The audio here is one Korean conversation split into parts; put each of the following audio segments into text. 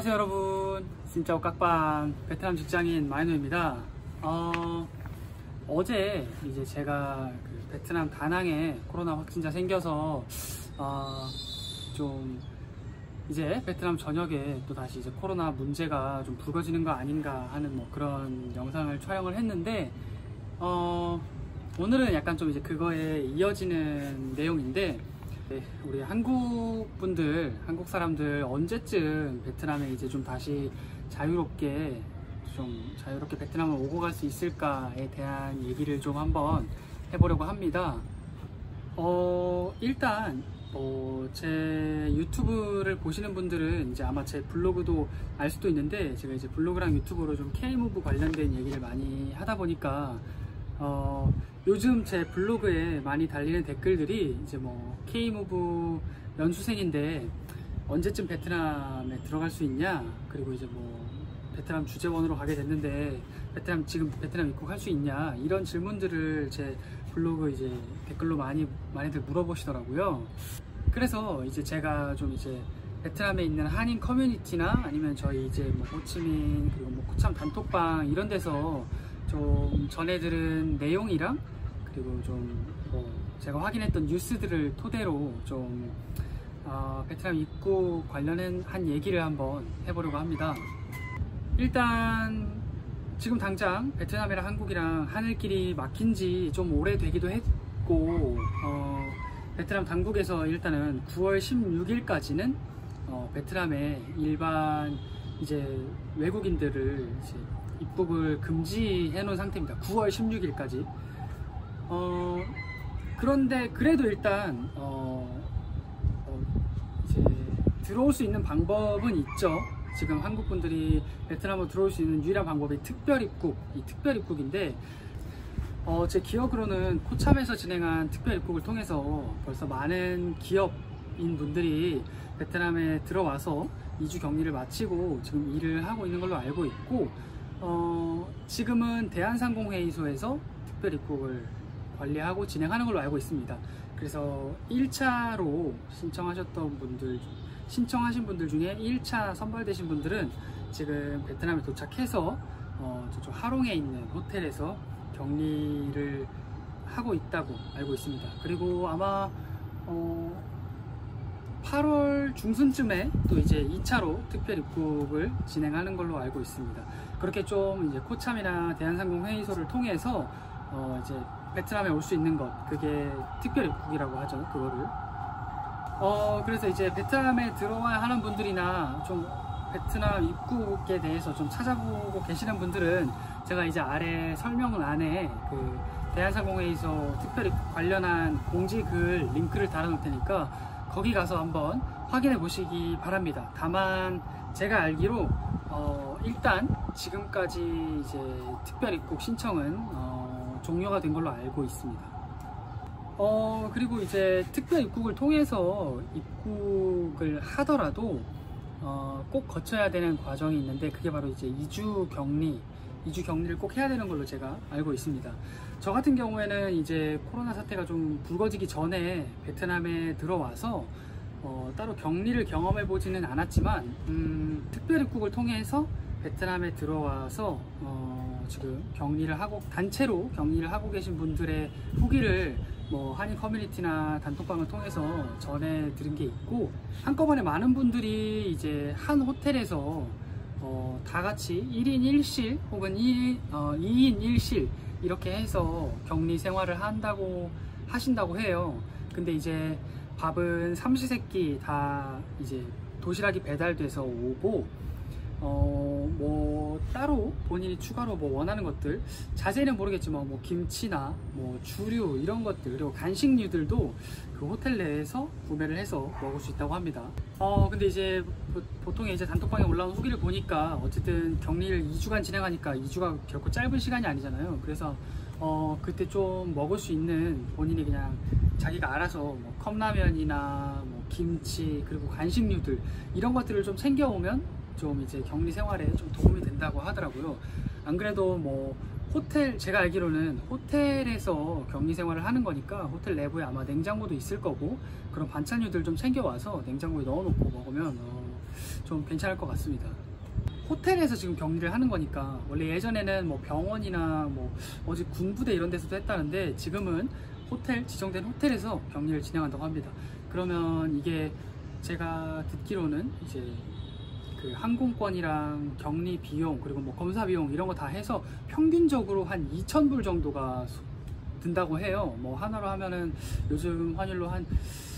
안녕하세요 여러분, 진짜오 깍방 베트남 직장인 마이노입니다. 어제 이제 제가 그 베트남 다낭에 코로나 확진자 생겨서 좀 이제 베트남 전역에 또 다시 이제 코로나 문제가 좀 불거지는 거 아닌가 하는 뭐 그런 영상을 촬영을 했는데 오늘은 약간 좀 이제 그거에 이어지는 내용인데, 네, 우리 한국 사람들 언제쯤 베트남에 이제 좀 다시 자유롭게 베트남을 오고 갈 수 있을까에 대한 얘기를 좀 한번 해보려고 합니다. 일단 제 유튜브를 보시는 분들은 이제 아마 제 블로그도 알 수도 있는데, 제가 이제 블로그랑 유튜브로 좀 K무브 관련된 얘기를 많이 하다 보니까 요즘 제 블로그에 많이 달리는 댓글들이 이제 뭐 K무브 연수생인데 언제쯤 베트남에 들어갈 수 있냐, 그리고 이제 뭐 베트남 주재원으로 가게 됐는데 지금 베트남 입국할 수 있냐, 이런 질문들을 제 블로그 이제 댓글로 많이들 물어보시더라고요. 그래서 이제 제가 좀 이제 베트남에 있는 한인 커뮤니티나 아니면 저희 이제 뭐 호치민 그리고 뭐 코참 단톡방 이런 데서 좀 전해들은 내용이랑 그리고 좀 뭐 제가 확인했던 뉴스들을 토대로 좀 베트남 입국 관련한 얘기를 한번 해보려고 합니다. 일단 지금 당장 베트남이랑 한국이랑 하늘길이 막힌 지 좀 오래되기도 했고, 베트남 당국에서 일단은 9월 16일까지는 베트남에 일반 이제 외국인들을 이제 입국을 금지해 놓은 상태입니다. 9월 16일까지. 그런데 그래도 일단 이제 들어올 수 있는 방법은 있죠. 지금 한국 분들이 베트남으로 들어올 수 있는 유일한 방법이 특별입국인데, 제 기억으로는 코참에서 진행한 특별입국을 통해서 벌써 많은 기업인 분들이 베트남에 들어와서 2주 격리를 마치고 지금 일을 하고 있는 걸로 알고 있고, 지금은 대한상공회의소에서 특별입국을 관리하고 진행하는 걸로 알고 있습니다. 그래서 1차로 신청하신 분들 중에 1차 선발되신 분들은 지금 베트남에 도착해서 저쪽 하롱에 있는 호텔에서 격리를 하고 있다고 알고 있습니다. 그리고 아마 8월 중순쯤에 또 이제 2차로 특별 입국을 진행하는 걸로 알고 있습니다. 그렇게 좀 이제 코참이나 대한상공회의소를 통해서 이제 베트남에 올 수 있는 것, 그게 특별 입국이라고 하죠. 그거를. 그래서 이제 베트남에 들어와야 하는 분들이나 좀 베트남 입국에 대해서 좀 찾아보고 계시는 분들은 제가 이제 아래 설명란에 그 대한상공회의소 특별 입국 관련한 공지글 링크를 달아 놓을 테니까 거기 가서 한번 확인해 보시기 바랍니다. 다만 제가 알기로 일단 지금까지 이제 특별 입국 신청은 종료가 된 걸로 알고 있습니다. 그리고 이제 특별 입국을 통해서 입국을 하더라도 꼭 거쳐야 되는 과정이 있는데, 그게 바로 이제 2주 격리를 꼭 해야 되는 걸로 제가 알고 있습니다. 저 같은 경우에는 이제 코로나 사태가 좀 불거지기 전에 베트남에 들어와서 따로 격리를 경험해 보지는 않았지만, 특별 입국을 통해서 베트남에 들어와서 지금 단체로 격리를 하고 계신 분들의 후기를 뭐 한인 커뮤니티나 단톡방을 통해서 전해 들은 게 있고, 한꺼번에 많은 분들이 이제 한 호텔에서 다 같이 1인 1실 혹은 2인 1실 이렇게 해서 격리 생활을 하신다고 해요. 근데 이제 밥은 삼시세끼 다 이제 도시락이 배달돼서 오고, 뭐 따로 본인이 추가로 뭐 원하는 것들, 자세히는 모르겠지만 뭐 김치나 뭐 주류 이런 것들, 그리고 간식류들도 그 호텔 내에서 구매를 해서 먹을 수 있다고 합니다. 근데 이제 보통 이제 단톡방에 올라온 후기를 보니까 어쨌든 격리를 2주간 진행하니까 2주가 결코 짧은 시간이 아니잖아요. 그래서 그때 좀 먹을 수 있는, 본인이 그냥 자기가 알아서 뭐 컵라면이나 뭐 김치 그리고 간식류들 이런 것들을 좀 챙겨오면 좀 이제 격리 생활에 좀 도움이 된다고 하더라고요. 안 그래도 뭐 제가 알기로는 호텔에서 격리 생활을 하는 거니까 호텔 내부에 아마 냉장고도 있을 거고, 그런 반찬류들 좀 챙겨와서 냉장고에 넣어놓고 먹으면 좀 괜찮을 것 같습니다. 호텔에서 지금 격리를 하는 거니까 원래 예전에는 뭐 병원이나 뭐 어디 군부대 이런 데서도 했다는데 지금은 호텔, 지정된 호텔에서 격리를 진행한다고 합니다. 그러면 이게 제가 듣기로는 이제 그 항공권이랑 격리 비용 그리고 뭐 검사 비용 이런 거 다 해서 평균적으로 한 2,000불 정도가 든다고 해요. 뭐 하나로 하면은 요즘 환율로 한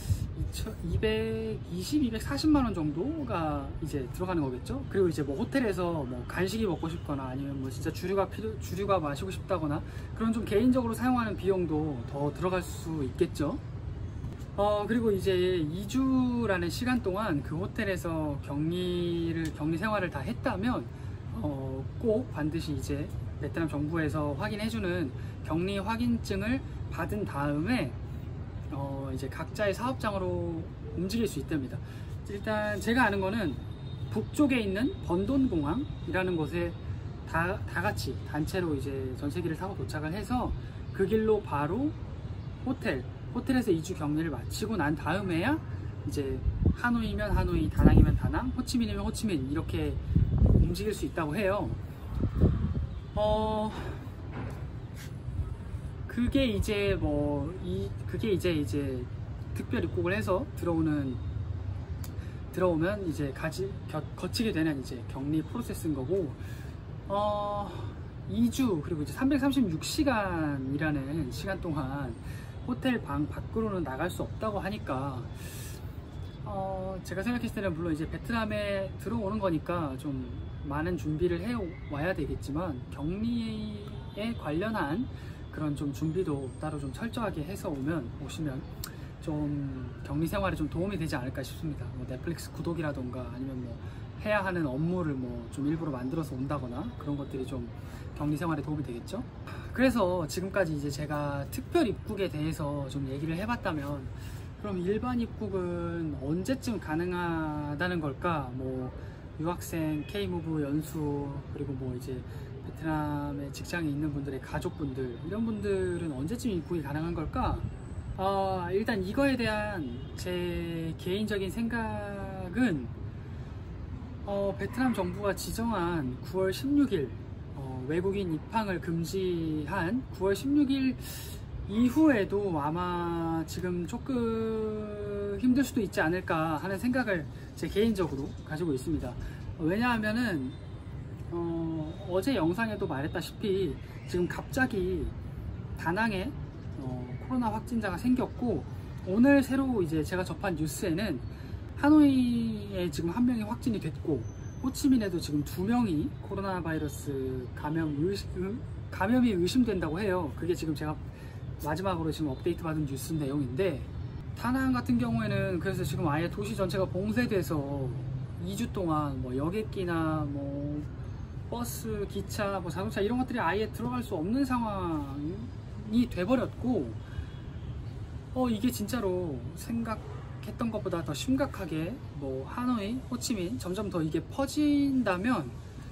220, 240만 원 정도가 이제 들어가는 거겠죠. 그리고 이제 뭐 호텔에서 뭐 간식이 먹고 싶거나 아니면 뭐 진짜 주류가 마시고 싶다거나 그런 좀 개인적으로 사용하는 비용도 더 들어갈 수 있겠죠. 그리고 이제 2주라는 시간 동안 그 호텔에서 격리 생활을 다 했다면 꼭 반드시 이제 베트남 정부에서 확인해주는 격리 확인증을 받은 다음에 이제 각자의 사업장으로 움직일 수 있답니다. 일단 제가 아는 거는 북쪽에 있는 번돈공항이라는 곳에 다 같이 단체로 이제 전세기를 타고 도착을 해서 그 길로 바로 호텔에서 2주 격리를 마치고 난 다음에야 이제 하노이면 하노이, 다낭이면 다낭, 호치민이면 호치민 이렇게 움직일 수 있다고 해요. 그게 이제 특별 입국을 해서 들어오면 이제 거치게 되는 이제 격리 프로세스인 거고, 2주 그리고 이제 336시간이라는 시간 동안 호텔 방 밖으로는 나갈 수 없다고 하니까 제가 생각했을 때는 물론 이제 베트남에 들어오는 거니까 좀 많은 준비를 해 와야 되겠지만 격리에 관련한 그런 좀 준비도 따로 좀 철저하게 해서 오시면 좀 격리 생활에 좀 도움이 되지 않을까 싶습니다. 뭐 넷플릭스 구독이라던가 아니면 뭐 해야 하는 업무를 뭐 좀 일부러 만들어서 온다거나 그런 것들이 좀 격리 생활에 도움이 되겠죠. 그래서 지금까지 이제 제가 특별 입국에 대해서 좀 얘기를 해봤다면, 그럼 일반 입국은 언제쯤 가능하다는 걸까? 뭐 유학생, K무브 연수, 그리고 뭐 이제 베트남에 직장에 있는 분들의 가족분들, 이런 분들은 언제쯤 입국이 가능한 걸까? 일단 이거에 대한 제 개인적인 생각은 베트남 정부가 지정한 9월 16일 외국인 입항을 금지한 9월 16일 이후에도 아마 지금 조금 힘들 수도 있지 않을까 하는 생각을 제 개인적으로 가지고 있습니다. 왜냐하면은 어제 영상에도 말했다시피 지금 갑자기 다낭에 코로나 확진자가 생겼고, 오늘 새로 이제 제가 접한 뉴스에는 하노이에 지금 1명이 확진이 됐고 호치민에도 지금 2명이 코로나 바이러스 감염이 의심된다고 해요. 그게 지금 제가 마지막으로 지금 업데이트 받은 뉴스 내용인데, 다낭 같은 경우에는 그래서 지금 아예 도시 전체가 봉쇄돼서 2주 동안 뭐 여객기나 뭐 버스, 기차, 뭐 자동차 이런 것들이 아예 들어갈 수 없는 상황이 돼버렸고, 이게 진짜로 생각했던 것보다 더 심각하게 뭐 하노이, 호치민 점점 더 이게 퍼진다면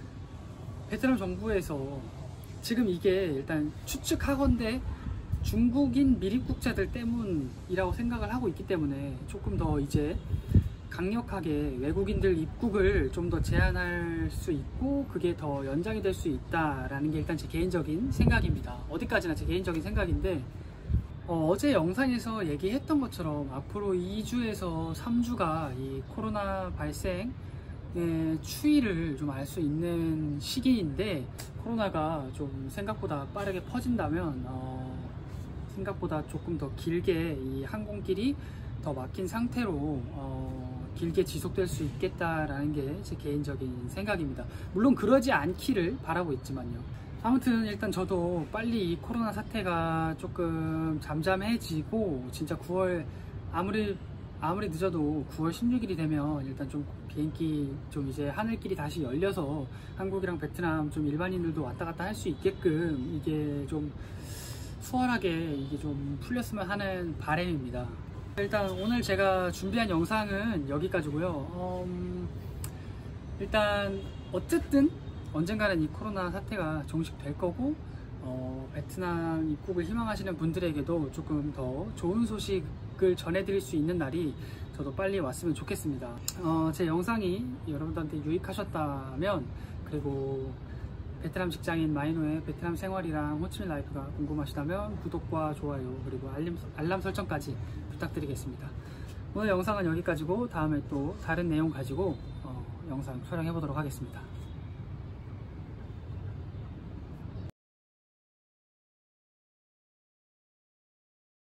베트남 정부에서 지금 이게 일단 추측하건대 중국인 미입국자들 때문이라고 생각을 하고 있기 때문에 조금 더 이제 강력하게 외국인들 입국을 좀 더 제한할 수 있고 그게 더 연장이 될 수 있다라는 게 일단 제 개인적인 생각입니다. 어디까지나 제 개인적인 생각인데, 어제 영상에서 얘기했던 것처럼 앞으로 2주에서 3주가 이 코로나 발생의 추이를 좀 알 수 있는 시기인데, 코로나가 좀 생각보다 빠르게 퍼진다면 생각보다 조금 더 길게 이 항공길이 더 막힌 상태로 길게 지속될 수 있겠다라는 게 제 개인적인 생각입니다. 물론 그러지 않기를 바라고 있지만요. 아무튼 일단 저도 빨리 이 코로나 사태가 조금 잠잠해지고 진짜 9월 아무리 늦어도 9월 16일이 되면 일단 좀 비행기 좀 이제 하늘길이 다시 열려서 한국이랑 베트남 좀 일반인들도 왔다 갔다 할 수 있게끔 이게 좀 수월하게 이게 좀 풀렸으면 하는 바람입니다. 일단 오늘 제가 준비한 영상은 여기까지고요. 일단 어쨌든 언젠가는 이 코로나 사태가 종식될 거고, 베트남 입국을 희망하시는 분들에게도 조금 더 좋은 소식을 전해드릴 수 있는 날이 저도 빨리 왔으면 좋겠습니다. 제 영상이 여러분들한테 유익하셨다면, 그리고 베트남 직장인 마이노의 베트남 생활이랑 호치민 라이프가 궁금하시다면 구독과 좋아요 그리고 알람 설정까지 부탁드리겠습니다. 오늘 영상은 여기까지고 다음에 또 다른 내용 가지고 영상 촬영해 보도록 하겠습니다.